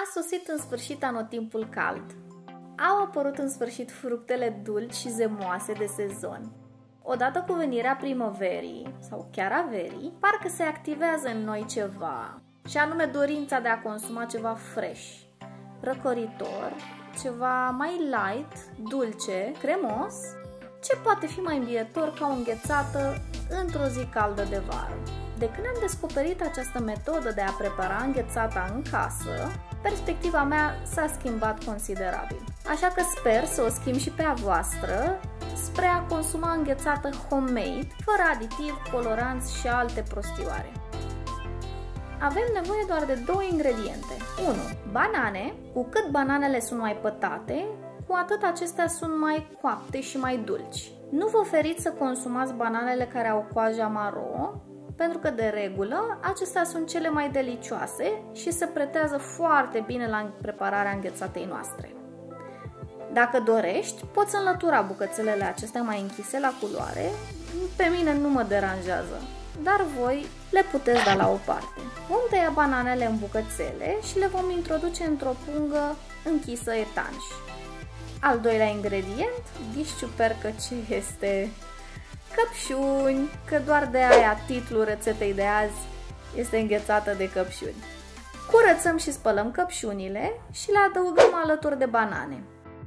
A sosit în sfârșit anotimpul cald. Au apărut în sfârșit fructele dulci și zemoase de sezon. Odată cu venirea primăverii, sau chiar a verii, parcă se activează în noi ceva, și anume dorința de a consuma ceva fresh, răcoritor, ceva mai light, dulce, cremos. Ce poate fi mai îmbietor ca o înghețată într-o zi caldă de vară? De când am descoperit această metodă de a prepara înghețata în casă, perspectiva mea s-a schimbat considerabil. Așa că sper să o schimb și pe a voastră spre a consuma înghețată homemade, fără aditiv, coloranți și alte prostioare. Avem nevoie doar de 2 ingrediente. 1. Banane. Cu cât bananele sunt mai pătate, cu atât acestea sunt mai coapte și mai dulci. Nu vă feriți să consumați bananele care au coaja maro, pentru că de regulă acestea sunt cele mai delicioase și se pretează foarte bine la prepararea înghețatei noastre. Dacă dorești, poți înlătura bucățelele acestea mai închise la culoare, pe mine nu mă deranjează, dar voi le puteți da la o parte. Vom tăia bananele în bucățele și le vom introduce într-o pungă închisă etanș. Al doilea ingredient, ghiși ciupercă ce este? Căpșuni, că doar de aia titlul rețetei de azi este înghețată de căpșuni. Curățăm și spălăm căpșunile și le adăugăm alături de banane.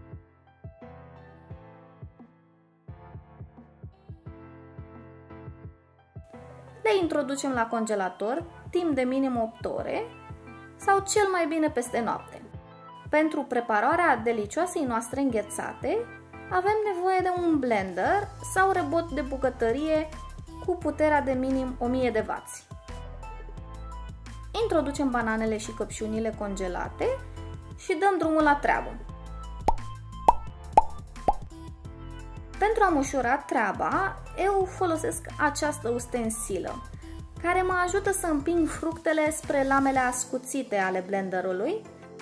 Le introducem la congelator timp de minim 8 ore sau cel mai bine peste noapte. Pentru prepararea delicioasei noastre înghețate, avem nevoie de un blender sau rebot de bucătărie cu puterea de minim 1000 de W. Introducem bananele și căpșunile congelate și dăm drumul la treabă. Pentru a-mi ușura treaba, eu folosesc această ustensilă, care mă ajută să împing fructele spre lamele ascuțite ale blenderului.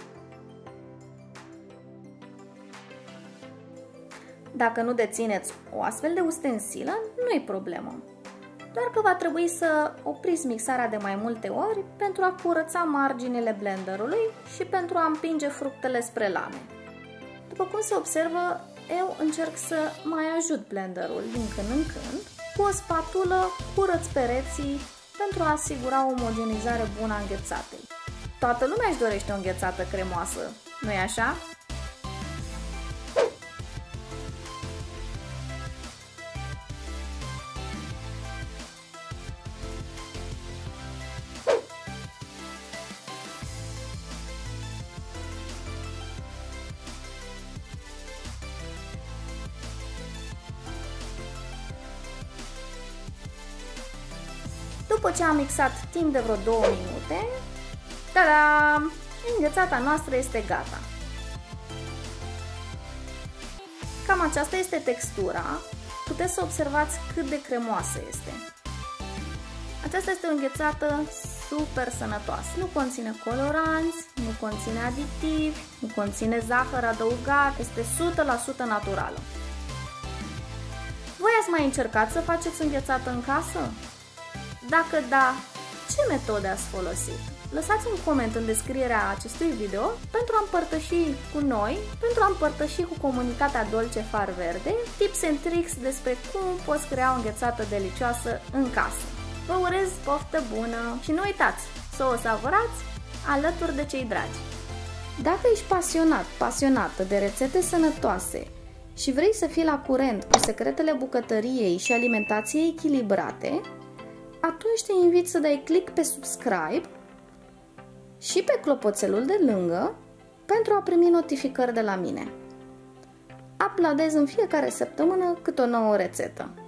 Dacă nu dețineți o astfel de ustensilă, nu-i problemă. Doar că va trebui să opriți mixarea de mai multe ori pentru a curăța marginile blenderului și pentru a împinge fructele spre lame. După cum se observă, eu încerc să mai ajut blenderul din când în când. Cu o spatulă curăț pereții pentru a asigura o omogenizare bună a înghețatei. Toată lumea își dorește o înghețată cremoasă, nu-i așa? După ce am mixat timp de vreo 2 minute, tada! Înghețata noastră este gata. Cam aceasta este textura. Puteți să observați cât de cremoasă este. Aceasta este o înghețată super sănătoasă. Nu conține coloranți, nu conține aditivi, nu conține zahăr adăugat, este 100% naturală. Voi ați mai încercat să faceți înghețată în casă? Dacă da, ce metode ați folosit? Lăsați un coment în descrierea acestui video pentru a împărtăși cu noi, pentru a împărtăși cu comunitatea Dolce Far Verde tips and tricks despre cum poți crea o înghețată delicioasă în casă. Vă urez poftă bună și nu uitați să o savurați alături de cei dragi. Dacă ești pasionată de rețete sănătoase și vrei să fii la curent cu secretele bucătăriei și alimentației echilibrate, atunci te invit să dai click pe subscribe și pe clopoțelul de lângă pentru a primi notificări de la mine. Uploadez în fiecare săptămână câte o nouă rețetă.